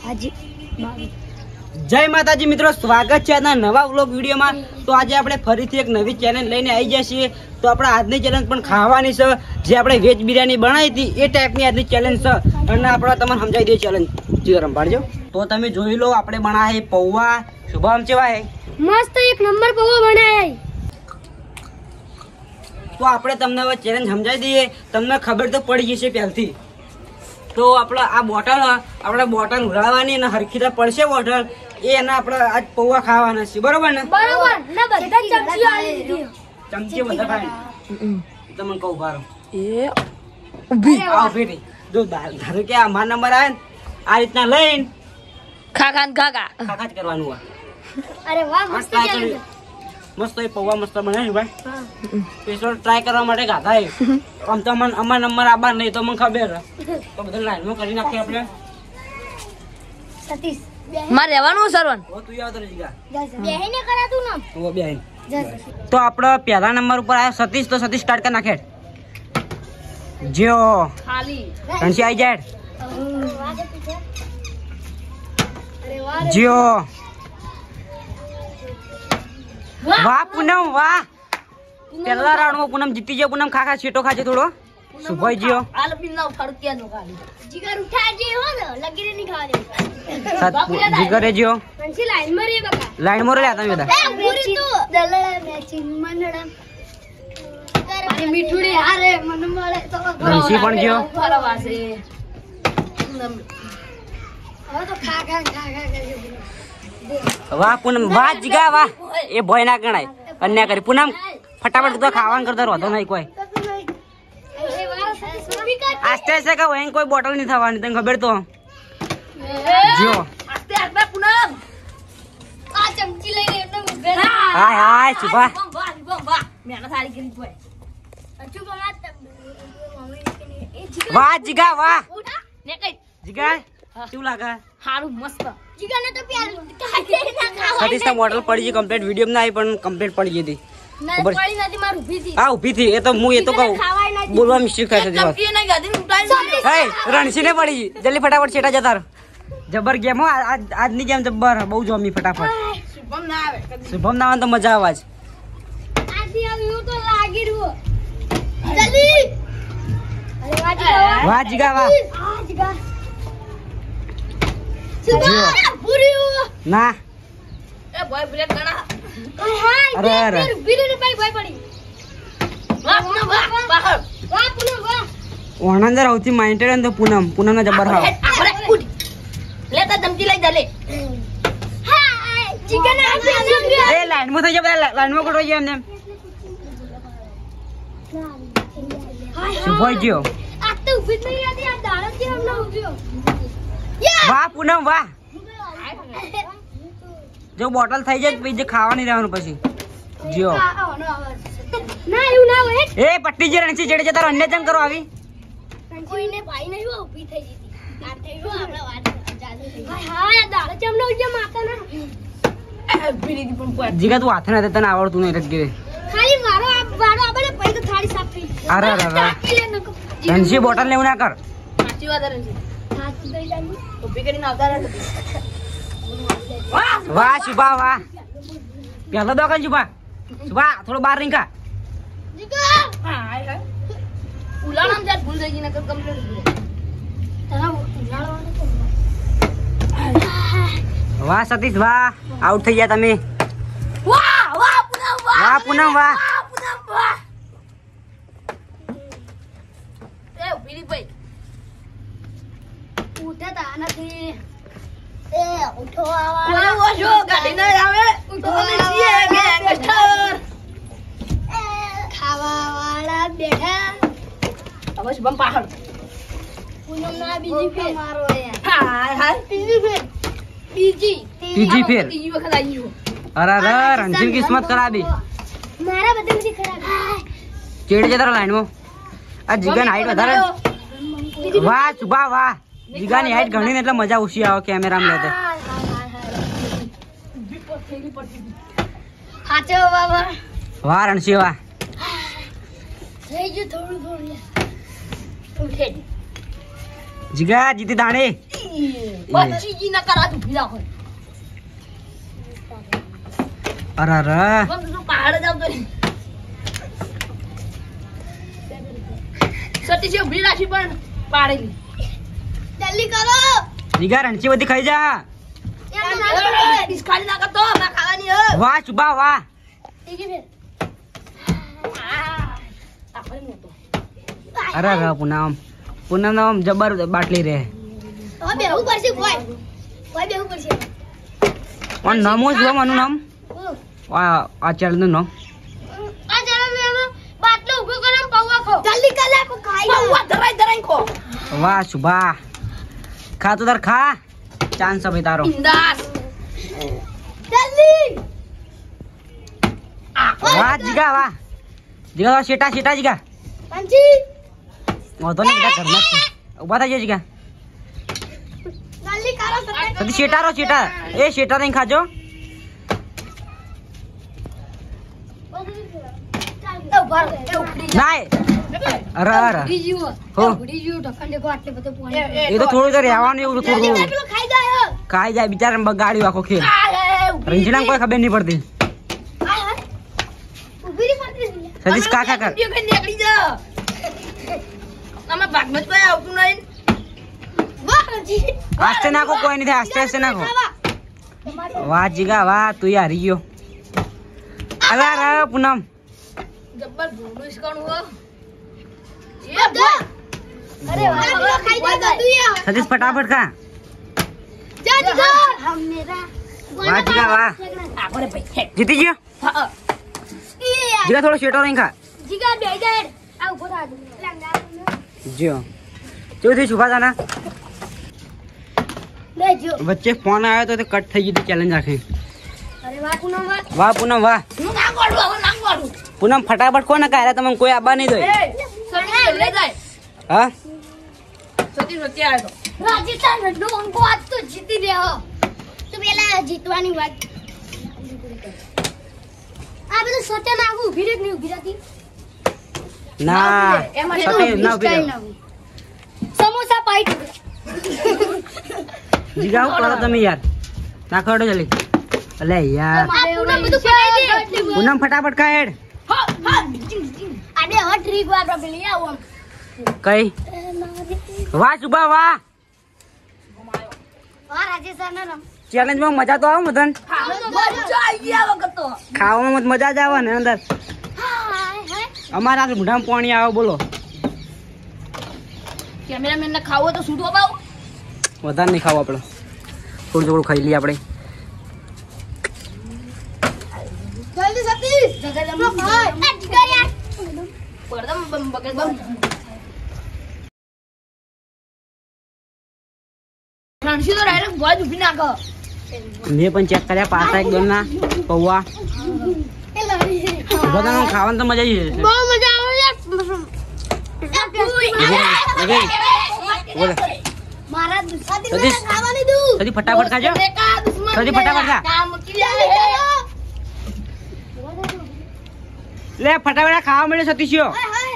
જય માતાજી મિત્રો, સ્વાગત છે આજના નવા વ્લોગ વિડીયોમાં। તો આજે આપણે ફરીથી એક નવી ચેલેન્જ લઈને આવી ગયા છીએ। તો આપણે આજની ચેલેન્જ પણ ખાવાની છે, જે આપણે વેજ બિરયાની બનાવી હતી એ ટાઈપની આજની ચેલેન્જ છે। અને આપણે તમને સમજાવી દઈએ ચેલેન્જ જીગરમ પાડજો। તો તમે જોઈ લો, આપણે બનાવે પૌવા। શુભમ કેવા હે? મસ્ત એક નંબર પૌવા બનાય। તો આપણે તમને હવે ચેલેન્જ સમજાવી દઈએ, તમને ખબર તો પડી જશે પહેલથી। તો આપણે બોટલ ઉડાડવાની અને હરખીતા પડશે બોટલ એના આપણે આજ પૌવા ખાવાના છે, બરોબર ને? બરોબર ને, બધા ચમચી આલી દીધી, ચમચી બધા ખાય તમને કહું બારો એ ઊભી રહી। જો ધારો કે આ મારો નંબર આવે ને, આ રીતના લઈને ખાખા જ કરવાનું હોય। અરે વાહ, મસ્ત ચેલેન્જ, મસ્ત એ પૌવા મસ્ત બને છે ભાઈ। સ્પેશિયલ ટ્રાય કરવા માટે ગાધા છે। આમ તો મને અમાર નંબર આબાર નહીં તો મને ખબર છે, તો બધા લાઈનમાં કરી નાખીએ આપણે। સતીશ મારે રહેવાનું સરવન ઓ તું આવ તો જીગા બેહીને કરાતું નામ ઓ બેન। તો આપણો પહેલા નંબર ઉપર આવ્યો સતીશ। તો સતીશ સ્ટાર્ટ કરી નાખે જો ખાલી રણસી આવી જાય જો। વાહ પૂનમ વાહ, પહેલા રાઉન્ડમાં પૂનમ જીતી જાય। પૂનમ ખાખા છેટો ખાજે થોડો। સુભાઈ જીઓ આલ બિના ફરકિયા નો ખાલી જીગર ઉઠા જે હો ને લગીને ની ખાવા દે। જીગરે જીઓ અંશી લાઈન માં રે બકા, લાઈન મોરે લેતા બધા એ પૂરી તો દલડા મેચિંગ મંડળા મારી મીઠુડી હારે મન મળે તો રણસી પણ જીઓ ફરવાસે હવે તો ખા કરે। વાહ પૂનમ વાહ જીગા વાહ, એ ભય ના ગણાય કન્યા કરી। પૂનમ ફટાફટ તો ખાવાનું કરતા રહો નહીં કોઈ। આસ્તે આસ્તે કહો, અહીં કોઈ બોટલ નહીં થવાની, તને ખબર તો જો। આસ્તે આસ્તે પૂનમ આ ચમચી લઈને એકદમ ઉભે રહે। હાય હાય સુભા વાહ મેના સારી કરી તોય અચુ બમા મમ્મી એ જીગર વાહ જીગા વાહ ને કઈ જીગા શું લાગે? હારું મસ્ત જીગર ને તો પ્યાર કાઢે ના ખાવા સતીશ બોટલ પડી ગઈ કમ્પ્લીટ, વિડીયો માં આવી પણ કમ્પ્લીટ પડી ગઈ હતી। ના પડી નથી, માર ઊભી થી હા ઊભી થી, એ તો હું એ તો કહું બોલવા મિસ્ટેક થાય છે। ચમચી ને ગાદી ઉઠાઈ હે રણસી ને પડી ગઈ, જલ્દી ફટાફટ છેટા જતા રહો। જબર ગેમ હો આજની ગેમ, જબર બહુ જમી ફટાફટ। શુભમ ના આવે શુભમ ના આવે તો મજા આવે જ। આજી આવ્યું તો લાગી રહ્યો જલ્દી। અરે વાહ જીગા વાહ આ જીગર સુબા પૂરી ના એ બોય બ્રેક ગણા અરે અરે બીરે ભાઈ ભાઈ પડી। વાહ પૂનમ વાહ બહાર વાહ પૂનમ વાહ, ઓણંદર સૌથી માઇન્ટેડ તો પૂનમ ના જબર હાવ। આપણે ઉઠ લેતા ચમચી લઈ જા લે હા ચિકન એ લાઈન માં થઈ જાય, લાઈન માં કોટો જાય એમને। સુભાઈ જીઓ આ તો ઊભી થઈ હતી, આ દાડો થી હમણાં ઊભ્યો। વાહ પૂનમ વાહ। જો બોટલ થઈ જાય પછી ખાવાની રહેવાનું પછી જીઓ। ના એવું ના હોય, એ પટ્ટી જે રણસી જેડે જતા અન્ય જંગ કરો આવી। કોઈને ભાઈ નહીં હો, ઊભી થઈ ગઈ આ થઈ ગયો આપણા વાત ચાલુ થઈ ગઈ। હા આ દાડો થી હમણાં ઊભ્યો માતા ના બીડી પણ કોઈ જીગા તું હાથ ના તને આવડતું નહીં રખી ખાલી મારો આપણે પૈ તો થાળી સાફ થઈ ગઈ। અરે અરે રણસી બોટલ લેવું ના કર। સાચી વાત છે હાથ ધોઈ જાની ટોપી કરીને આવતા રહે વાહ શુભા વાહ, પેલો દોકન શુભા શુભા થોડો બહાર નીકળ। જીગર હા હાય ઉલાણમ જાત ભૂલ થઈ ગઈ નકર કમ્પ્લીટ તારા ઉલાળવાનું તો વાહ સતીશ વાહ, આઉટ થઈ ગયા તમે। વાહ વાહ પૂનમ વાહ પૂનમ વાહ। પૂનમ વાહ એ બીડી ભાઈ ઉઠે તા નથી એ ઉઠો આવા ઓય ઓશો ગાડી ન આવે ઉઠો છીએ ગેંગસ્ટર ખાવા વાળા બેઠા। હવે શુભમ પાહડ પૂનમ ના બીજી ફેર મારો હાય હાય ત્રીજી ફેર ત્રીજી ફેર ત્રીજી વખત આવી ગયો અરે અરે રણસી કિસ્મત ખરાબી। મારા બધી ખરાબ ચેડે જતા લાઈન માં। આ જીગાની હાઈટ વધારે વાહ શુભા વાહ, જીગાની હાઈટ ઘણી ને એટલે મજા ઓછી આવે કેમેરામાં લેતે। હાચો બાબા વાહ રણસી વાહ। થઈ ગયું થોડું થોડું ઉઠે જીગા જીતી દાણે બચી ના કરા તું ભીલા હોય અરે અરે પણ તું પહાડ જાવ તો સતી છે ઉભી રાખી પણ પાડેલી જલ્દી કરો જીગા રણસી બધી ખાઈ જા ડિસ્કાર્ડ ના કરતો ના ખાવાની હે વાહ શુભા વાહ ઠીક છે આપણે મોટો અરે અરે પૂનમ નામ જબર બાટલી રે હવે બેહવું પડશે ભાઈ બેહવું પડશે પણ નામો જો માનું નામ આ ચેનલ નું નામ આ જરા મે બાટલો ઉભો કરો પૌવા ખાઓ જલ્દી કર લે કો ખાઈ પૌવા ધરાઈ ખો વાહ શુભા ખા તો તાર ખા ચાન્સ હવે તારો બિંદાસ જલ્દી વાહ જીગા વાહ જીગા શેટા જીગા પાંચી વાંધો નહીં બેટા ઘરમાં જ છે ઉભા થઈ જાય જીગા જલ્દી કરો સતી શેટા એ શેટા નહીં ખાજો નાય અરે અરે હો એ તો થોડું તો રહેવાનું એવું થોડું ખાઈ જાય ખાઈ જાય બિચારા બગાડ્યું આખો ખેલ રંજીના કોઈ ખબર નહીં પડતી ઉભી રહી પડતી સતીશ કાકા કર નીકળી જા આમાં ભાગમાં જ કોઈ આવતું નહીં આસ્તે નાખો કોઈ નહીં થાય આસ્તે નાખો વાહ જીગા વાહ તું હારી ગયો અલા રે પૂનમ જબ્બર ભૂંડું શીખવાનું હો અરે વાહ ખાઈ જાય તું યાર સતીશ ફટાફટ ખા જા જા હમ મેરા વાહ જીગા વાહ આપણે ભાઈ જીતી ગયો હા જીગા થોડો શેટો નહીં ખા જીગા બે જાય આ ઉભો થા જો ચૌથી છુપા જાના બેજો વચ્ચે ફોન આવ્યો તો કટ થઈ ગઈ ચેલેન્જ આખી અરે વાહ પૂનમ વાહ પૂનમ વાહ હું ના ગોડું હવે ના ગોડું પૂનમ ફટાફટ કોને કાયરા તમને કોઈ આબા નહીં દો એ સતી લે જાય હા સતી આવે તો રાજસ્થાન નો અંકો આજ તો જીતી લે હો તો પેલા જીતવાની વાત આ બધું સત્ય નાખું ઉભી રહી નહીં ઉભી રહેતી ના એમાં સતી ના ઉભી રહો. સમોસા પાઈ જીગા હું કરો તમે યાર નાખો હેડો જલ્દી અલે યાર આ પૂનમ બધું પડાઈ દે પૂનમ ફટાફટ ખા હેડ હા હા આને હટ ટ્રીક વાર પેલી આવો કઈ વાહ શુભા વાહ હા રાજસ્થાન નો ચેલેન્જ માં મજા તો આવે મદન મજા આવી ગયા વખત તો ખાવામાં મજા જ આવે ને અંદર હાય અમારા મોઢામાં પાણી આવે બોલો કેમેરામેન ને ખાવો તો છૂટો પાવ વધારે નહીં ખાવું આપણે થોડું ખાઈ લઈએ આપણે જલ્દી સતીશ જગદમ ભાઈ આ જીગા યાર પડદમ બમ બગલ બમ રણસી તો ડાયરેક્ટ ગોજ ઉભી નાખો મેં પણ ચેક કર્યા પાછા એક દોન ના પૌવા એ લડી બધાનું ખાવાનું તો મજા આવી જશે બહુ મજા આવે બોલે મારા દુશ્મન સતીશ. ખાવાની દઉં સતી ફટાફટ ખાજો સતી ફટાફટ ખા લે ફટાફટ ખાવા મળ્યો સતીશિયો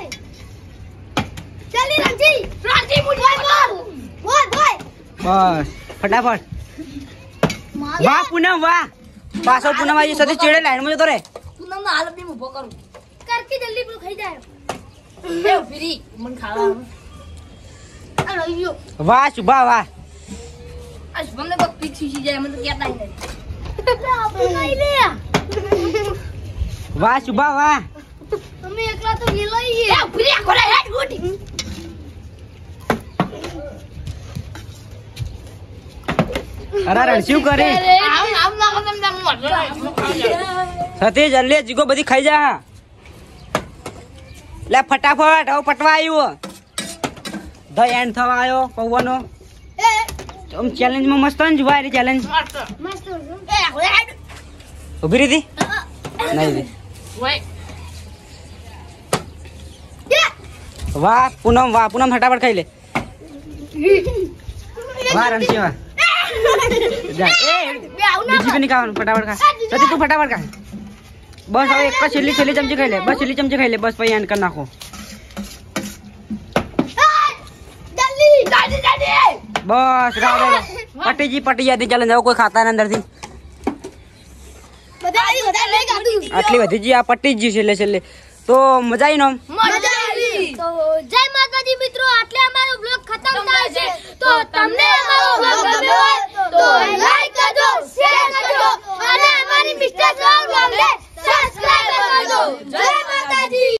ચાલી રણજી રણજી મુઠાઈ માર બોલ બોલ બસ ફટાફટ વાહ પૂનમ વાહ પાછળ પૂનમ આવી સતીશ ચેડે લાઈનમાં જતો રે પૂનમ નો હાલત બી ઉભો કરું કરકી જલ્દી પેલું ખાઈ જાય એ ફરી મન ખાવાનું આ રહ્યો વાહ શુભા વાહ આ મને કોઈ પીક શીશી જાય મને તો કહેતા નહીં લઈ લે વાહ શુભા વાહ અમે એકલા તો લઈએ એ ફરી આખો રે હેડ ગુડ અરે રણસ્યું કરે આમ ના ખતમ ના મત સતીશ જલ્દી જીગો બધી ખાઈ જા લે ફટાફટ હવે પટવા આવ્યું ધ એન્ડ થવા આવ્યો પૌવાનો આમ ચેલેન્જમાં મસ્ત ને જોવાય રે ચેલેન્જ મસ્ત એ આખો રે હેડ ઉભી રહી નહીં રે ઓય વાહ પૂનમ ફટાફટ ખાઈ લે વાહ રણસી વાહ જા એ બીજી બી નહીં ખાવાનું ફટાફટ ખા સતી તું ફટાફટ ખા બસ હવે એક જ છેલ્લી ચમચી ખાઈ લે બસ છેલ્લી ચમચી ખાઈ લે બસ પછી એન્ડ કરી નાખો જલ્દી જલ્દી જલ્દી બસ રાડે પટી જતી ચેલેન્જ હવે કોઈ ખાતા ને અંદરથી બધા લઈ ગાડું આટલી બધી જી આ પટી જ ગયું છેલ્લે તો મજા આવી ને આમ? મજા આવી. તો જય માતાજી મિત્રો.